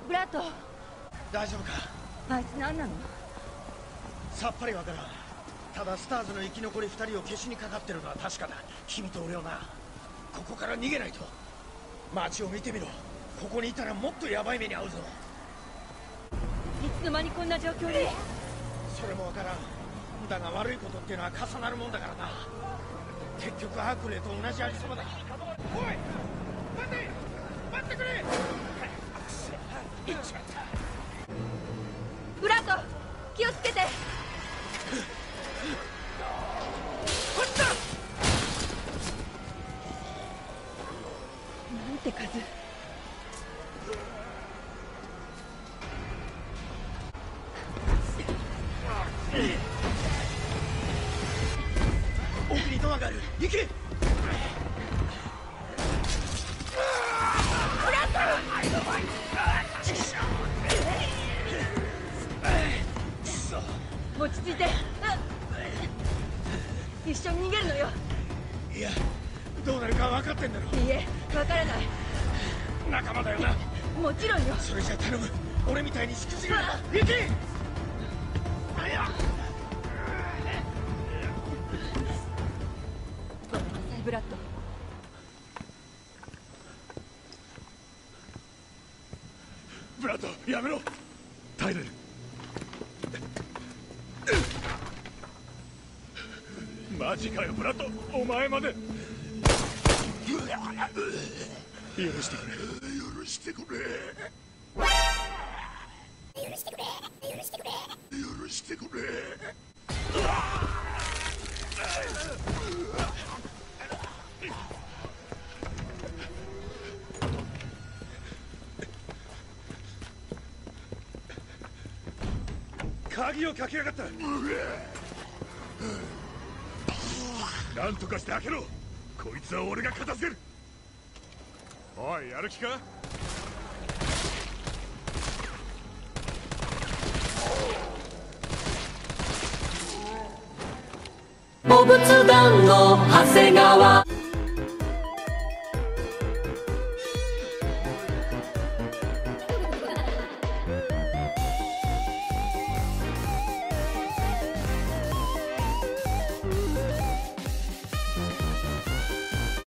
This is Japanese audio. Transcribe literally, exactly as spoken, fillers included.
ブラッド、 大丈夫か？ あいつ何なの？ さっぱりわからん。ただスターズの生き残りふたりを消しにかかってるのは確かだ。君と俺をな。ここから逃げないと。街を見てみろ。ここにいたらもっとヤバい目に遭うぞ。 いつの間にこんな状況に。 それもわからん。だが悪いことっていうのは重なるもんだからな。結局アークレイと同じありさまだ。おい待て待ってくれ。行っちまった。 ブラッド、気をつけて。 こっちだ。 なんて数。 奥にドアがある。行け。 ブラッド、落ち着いて。一緒に逃げるのよ。 いや、どうなるか分かってんだろ。 いいえ、分からない。 仲間だよな。 もちろんよ。 それじゃ頼む。俺みたいにしくじるな。行け。 ごめんなさい、ブラッド。 ブラッド、やめろ。耐えれる。マジかよ、ブラッド。お前まで。許してくれ。許してくれ。許してくれ。許してくれ。許してくれ。鍵をかけやがった。なんとかして開けろ。こいつは俺が片付ける。おい、やる気か？ お仏壇の長谷川